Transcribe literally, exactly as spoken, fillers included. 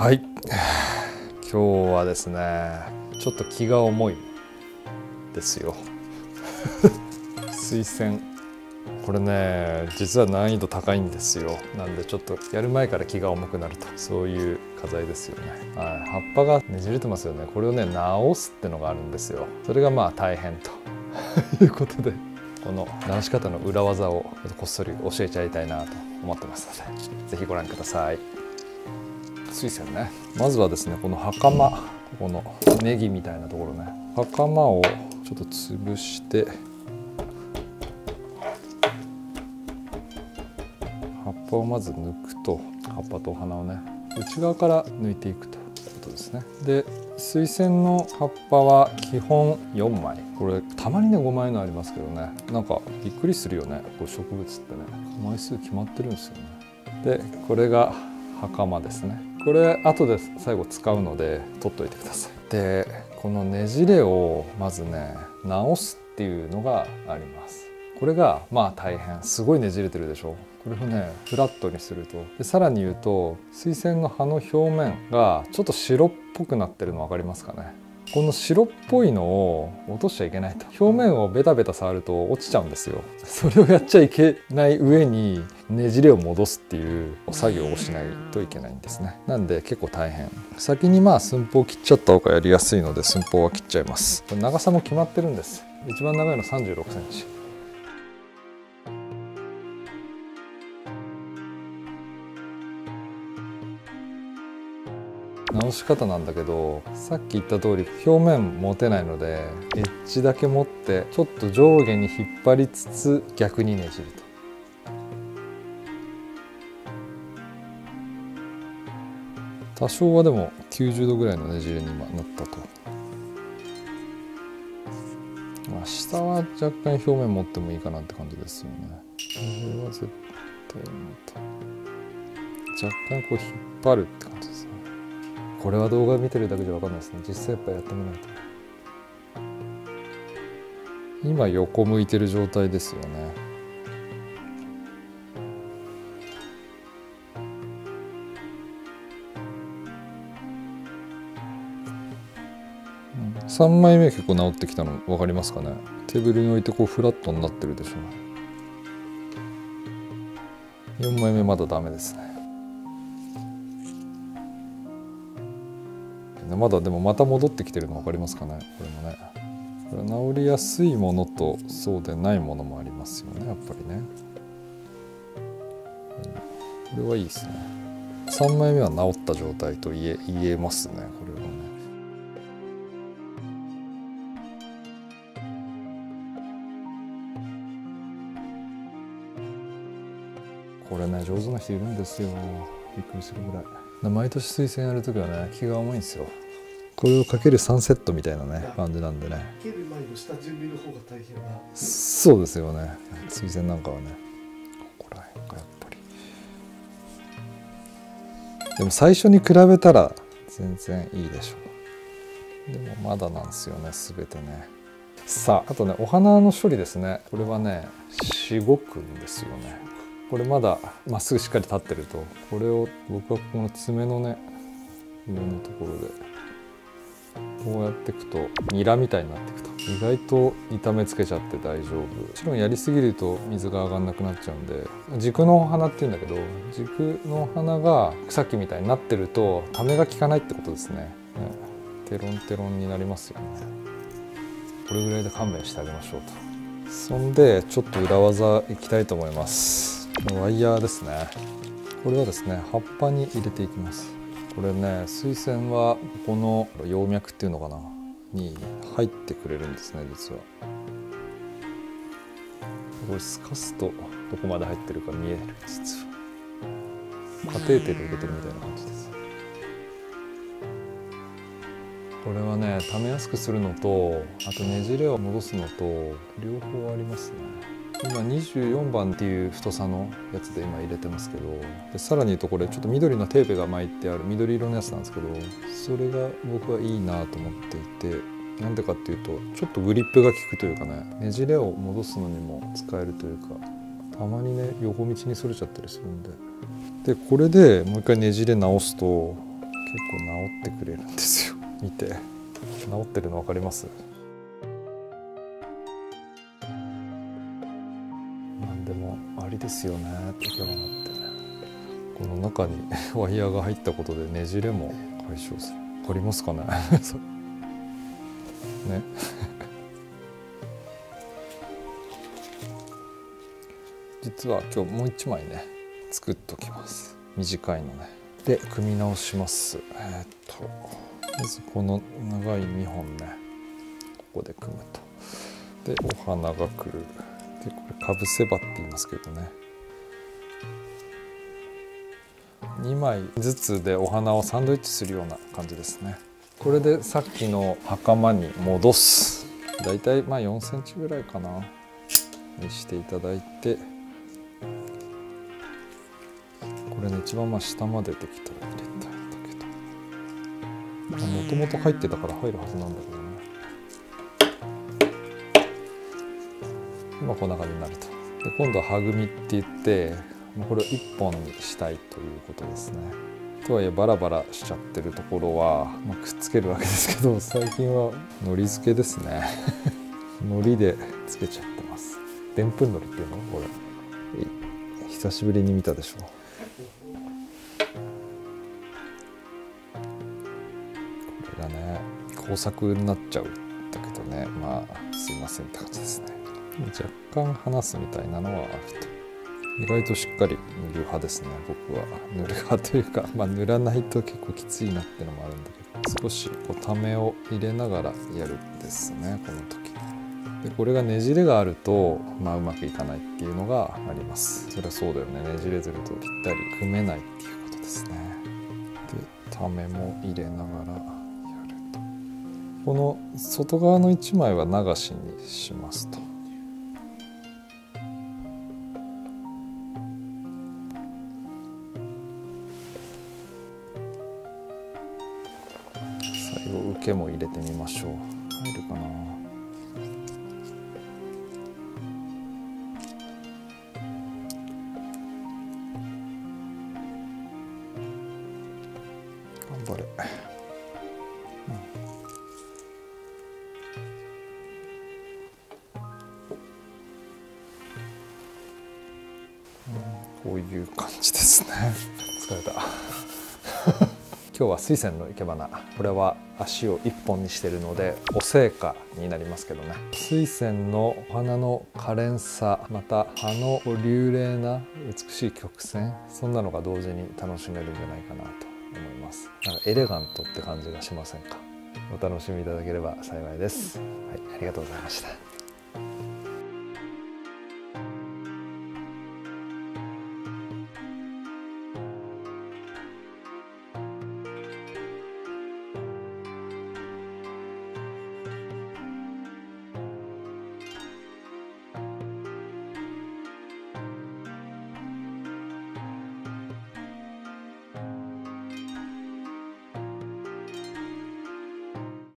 はい、今日はですねちょっと気が重いですよ水栓これね実は難易度高いんですよ。なんでちょっとやる前から気が重くなると、そういう課題ですよね。はい、葉っぱがねじれてますよね。これをね直すってのがあるんですよ。それがまあ大変ということで、この直し方の裏技をこっそり教えちゃいたいなと思ってますので、ぜひご覧ください。水栓ね、まずはですねこの袴、ここのネギみたいなところね、袴をちょっと潰して、葉っぱをまず抜くと、葉っぱとお花をね内側から抜いていくということですね。で水栓の葉っぱは基本よんまい、これたまにねごまいのありますけどね、なんかびっくりするよね、こう植物ってね枚数決まってるんですよね。でこれが袴ですね。これ後で最後使うので取っといてください。でこのねじれをまずね直すっていうのがあります。これがまあ大変、すごいねじれてるでしょ。これをねフラットにすると、でさらに言うと水栓の葉の表面がちょっと白っぽくなってるの分かりますかね。この白っぽいのを落としちゃいけないと。表面をベタベタ触ると落ちちゃうんですよ。それをやっちゃいけない上にねじれを戻すっていう作業をしないといけないんですね。なんで結構大変。先にまあ寸法切っちゃった方がやりやすいので寸法は切っちゃいます。これ長さも決まってるんです。一番長いのさんじゅうろくセンチ。直し方なんだけど、さっき言った通り表面持てないのでエッジだけ持ってちょっと上下に引っ張りつつ逆にねじると。多少はでもきゅうじゅうどぐらいのねじれに今なったと。まあ下は若干表面持ってもいいかなって感じですよね。これは絶対若干こう引っ張るって感じですね。これは動画見てるだけじゃ分かんないですね。実際やっぱやってみないと。今横向いてる状態ですよね。さんまいめ結構直ってきたの分かりますかね。テーブルに置いてこうフラットになってるでしょ。よんまいめまだダメですね。まだでもまた戻ってきてるの分かりますかね。これもね、これ治りやすいものとそうでないものもありますよね、やっぱりね。これはいいですね。さんまいめは治った状態と言え、言えますね、これはね。これね上手な人いるんですよ。びっくりするぐらい。毎年水栓やるときはね気が重いんですよ。これをかけるさんセットみたいなね感じなんでね。かける前の下準備の方が大変な。そうですよね。水栓なんかはね、ここら辺がやっぱり。でも最初に比べたら全然いいでしょう。でもまだなんですよね、全てね。さああとねお花の処理ですね。これはねしごくんですよね。これまだまっすぐしっかり立ってると、これを僕はこの爪のね上のところでこうやっていくとニラみたいになっていくと、意外と痛めつけちゃって大丈夫。もちろんやりすぎると水が上がんなくなっちゃうんで、軸のお花っていうんだけど、軸のお花が草木みたいになってるとためが効かないってことですね。ね、テロンテロンになりますよね。これぐらいで勘弁してあげましょうと。そんでちょっと裏技いきたいと思います。ワイヤーですね。これはですね葉っぱに入れていきます。これね水栓はここの葉脈っていうのかなに入ってくれるんですね、実は。これ透かすとどこまで入ってるか見える。実はカテーテル入れてるみたいな感じです。これはね溜めやすくするのと、あとねじれを戻すのと両方ありますね。今にじゅうよんばんっていう太さのやつで今入れてますけど、でさらに言うとこれちょっと緑のテープが巻いてある緑色のやつなんですけど、それが僕はいいなと思っていて、なんでかっていうとちょっとグリップが効くというかね、ねじれを戻すのにも使えるというか、たまにね横道にそれちゃったりするんで、でこれでもう一回ねじれ直すと結構治ってくれるんですよ。見て、治ってるの分かります？なんでもありですよね、生け花って。この中にワイヤーが入ったことでねじれも解消する。分かりますかね？ね。実は今日もう一枚ね作っときます。短いのね。で組み直します。えー、っとまずこの長いにほんねここで組むと。でお花が来る。でこれかぶせ刃って言いますけどね。にまいずつでお花をサンドイッチするような感じですね。これでさっきの袴に戻す。だいたいまあよんセンチぐらいかなにしていただいて、これね一番まあ下までできたら入れたいんだけど、もともと入ってたから入るはずなんだけどね。今こんな感じになると。で今度はは組って言ってこれをいっぽんにしたいということですね。とはいえバラバラしちゃってるところは、まあ、くっつけるわけですけど、最近はのり付けですね。のりでつけちゃってます。でんぷんのりっていうのこれ久しぶりに見たでしょ。これがね工作になっちゃうんだけどね、まあすいませんって感じですね。若干離すみたいなのはあると。意外としっかり塗る派ですね。僕は塗る派というか、まあ、塗らないと結構きついなってのもあるんだけど、少しこうためを入れながらやるんですね、この時。でこれがねじれがあると、まあ、うまくいかないっていうのがあります。それはそうだよね。ねじれずるとぴったり組めないっていうことですね。でためも入れながらやると。この外側のいちまいは流しにしますと。最後受けも入れてみましょう。入るかな。頑張れ。うん、こういう感じですね。疲れた。今日は水仙の生け花、これは足をいっぽんにしているのでお生花になりますけどね。水仙のお花の可憐さ、また葉の流麗な美しい曲線、そんなのが同時に楽しめるんじゃないかなと思います。なんかエレガントって感じがしませんか？お楽しみいただければ幸いです。はい、ありがとうございました。